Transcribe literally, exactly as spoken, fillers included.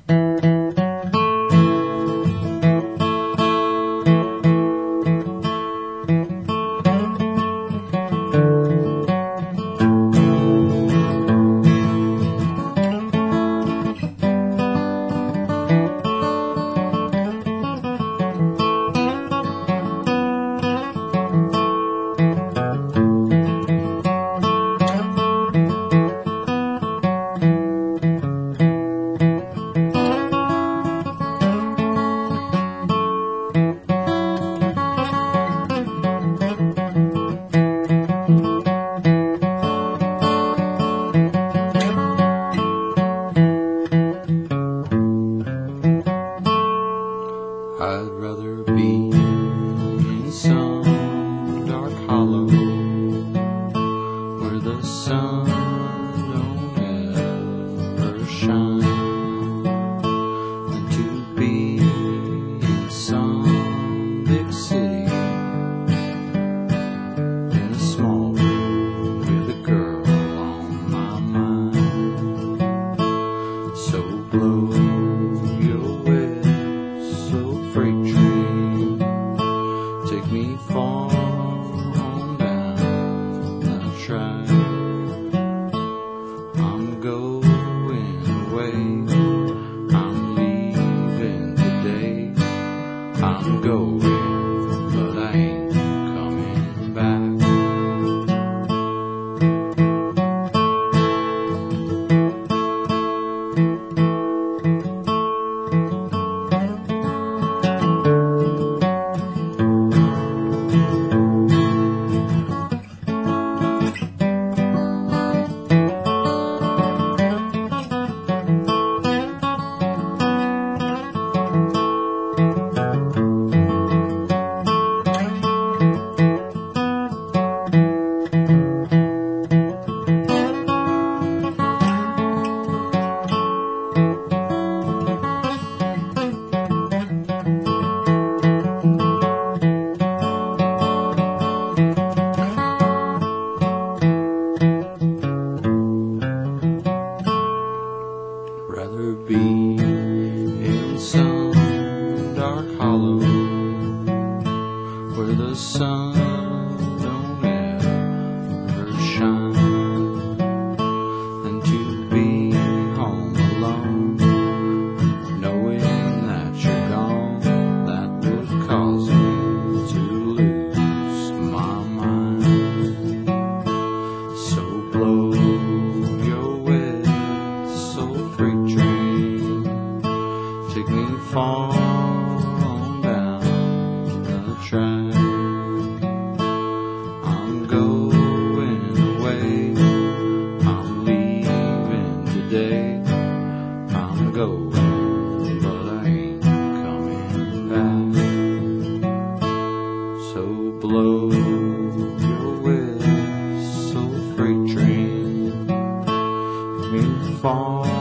I'd rather be in some dark hollow where the sun don't ever shine than to be in some big city in a small room with a girl on my mind. So blow your whistle, freight train, take me far on down the track. I'm going away, I'm leaving today. I'm going, but I ain't coming back. Rather be in some dark hollow where the sun don't ever shine than to be home alone, knowing that you're gone. That would cause me to lose my mind. So blow your whistle, freight train, take me far on down the track. I'm going away, I'm leaving today. I'm going, but I ain't coming back. So blow your whistle, freight train, take me far